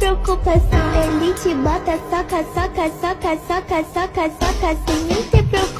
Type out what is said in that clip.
preocupação. Ele te bota, soca, soca, soca, soca, soca, soca, sem nem ter preocupação.